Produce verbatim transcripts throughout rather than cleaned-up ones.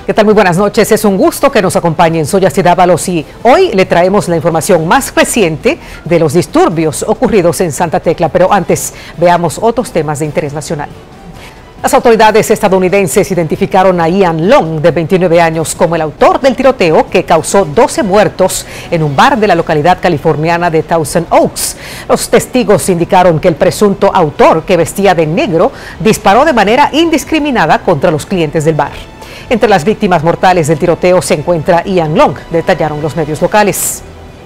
¿Qué tal? Muy buenas noches. Es un gusto que nos acompañen. Soy Astrid Ábalos y hoy le traemos la información más reciente de los disturbios ocurridos en Santa Tecla. Pero antes, veamos otros temas de interés nacional. Las autoridades estadounidenses identificaron a Ian Long, de veintinueve años, como el autor del tiroteo que causó doce muertos en un bar de la localidad californiana de Thousand Oaks. Los testigos indicaron que el presunto autor, que vestía de negro, disparó de manera indiscriminada contra los clientes del bar. Entre las víctimas mortales del tiroteo se encuentra Ian Long, detallaron los medios locales.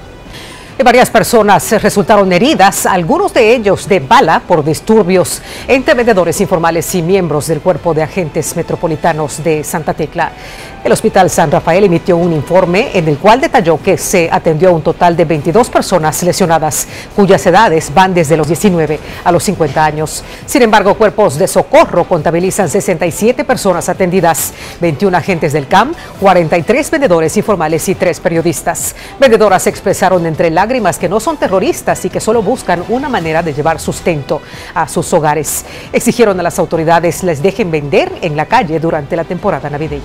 Varias personas resultaron heridas, algunos de ellos de bala, por disturbios entre vendedores informales y miembros del Cuerpo de Agentes Metropolitanos de Santa Tecla. El Hospital San Rafael emitió un informe en el cual detalló que se atendió a un total de veintidós personas lesionadas, cuyas edades van desde los diecinueve a los cincuenta años. Sin embargo, cuerpos de socorro contabilizan sesenta y siete personas atendidas, veintiún agentes del C A M, cuarenta y tres vendedores informales y tres periodistas. Vendedoras expresaron entre lágrimas que no son terroristas y que solo buscan una manera de llevar sustento a sus hogares. Exigieron a las autoridades les dejen vender en la calle durante la temporada navideña.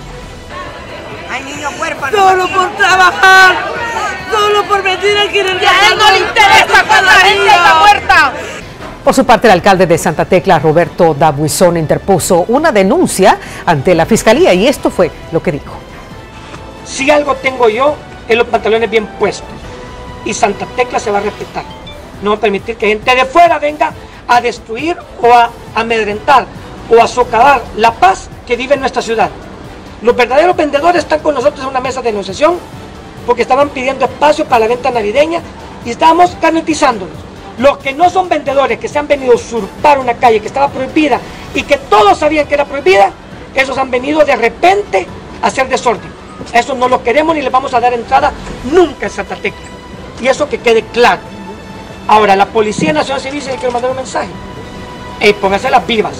Hay niños huérfanos. Solo por trabajar, solo por venir a querer. Y a él no le interesa cuando la gente está muerta. Por su parte, el alcalde de Santa Tecla, Roberto Dabuizón, interpuso una denuncia ante la fiscalía y esto fue lo que dijo. Si algo tengo yo, es los pantalones bien puestos. Y Santa Tecla se va a respetar. No va a permitir que gente de fuera venga a destruir o a amedrentar o a socavar la paz que vive en nuestra ciudad. Los verdaderos vendedores están con nosotros en una mesa de negociación porque estaban pidiendo espacio para la venta navideña y estábamos carnetizándolos. Los que no son vendedores, que se han venido a usurpar una calle que estaba prohibida y que todos sabían que era prohibida, esos han venido de repente a hacer desorden. Eso no lo queremos ni les vamos a dar entrada nunca en Santa Tecla. Y eso que quede claro. Ahora, la Policía Nacional Civil, si le quiero mandar un mensaje, hey, pónganse las vivas,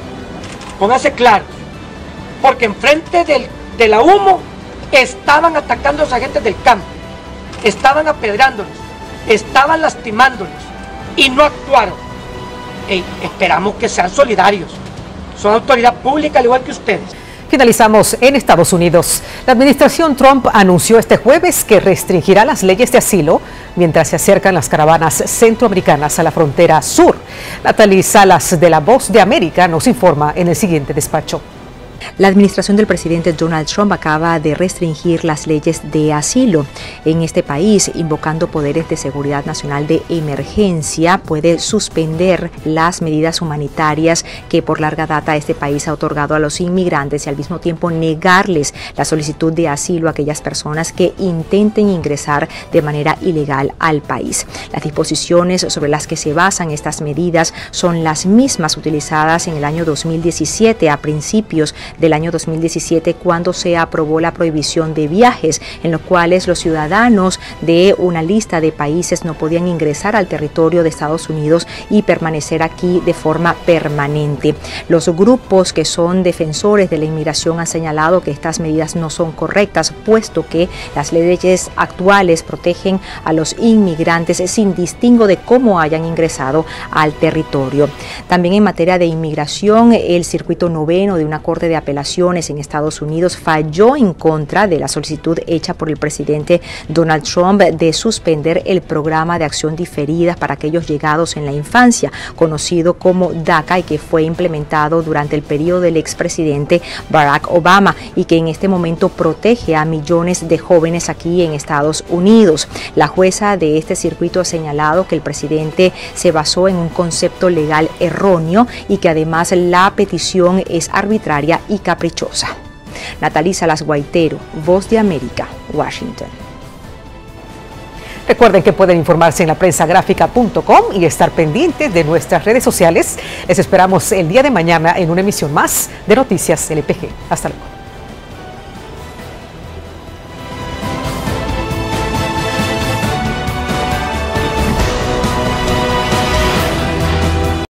pónganse claros, porque enfrente del, de la humo estaban atacando a los agentes del C A M, estaban apedrándolos, estaban lastimándolos y no actuaron. Hey, esperamos que sean solidarios, son autoridad pública al igual que ustedes. Finalizamos en Estados Unidos. La administración Trump anunció este jueves que restringirá las leyes de asilo mientras se acercan las caravanas centroamericanas a la frontera sur. Natalie Salas, de La Voz de América, nos informa en el siguiente despacho. La administración del presidente Donald Trump acaba de restringir las leyes de asilo en este país, invocando poderes de seguridad nacional de emergencia. Puede suspender las medidas humanitarias que por larga data este país ha otorgado a los inmigrantes y al mismo tiempo negarles la solicitud de asilo a aquellas personas que intenten ingresar de manera ilegal al país. Las disposiciones sobre las que se basan estas medidas son las mismas utilizadas en el año dos mil diecisiete, a principios del año dos mil diecisiete, cuando se aprobó la prohibición de viajes, en los cuales los ciudadanos de una lista de países no podían ingresar al territorio de Estados Unidos y permanecer aquí de forma permanente. Los grupos que son defensores de la inmigración han señalado que estas medidas no son correctas, puesto que las leyes actuales protegen a los inmigrantes sin distingo de cómo hayan ingresado al territorio. También en materia de inmigración, el circuito noveno de una corte de apelaciones en Estados Unidos falló en contra de la solicitud hecha por el presidente Donald Trump de suspender el programa de acción diferida para aquellos llegados en la infancia, conocido como DACA, y que fue implementado durante el periodo del expresidente Barack Obama y que en este momento protege a millones de jóvenes aquí en Estados Unidos. La jueza de este circuito ha señalado que el presidente se basó en un concepto legal erróneo y que además la petición es arbitraria y caprichosa. Natalie Salas Guaitero, Voz de América, Washington. Recuerden que pueden informarse en la prensa gráfica punto com y estar pendientes de nuestras redes sociales. Les esperamos el día de mañana en una emisión más de Noticias L P G. Hasta luego.